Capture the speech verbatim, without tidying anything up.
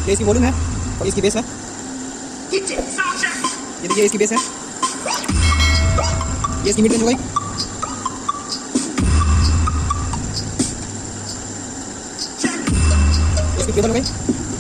ये इसकी वॉल्यूम है और इसकी बेस है। ये देखिए इसकी बेस है, ये इसकी मिड रेंज हो गई। इसकी ट्रिपल हो गई।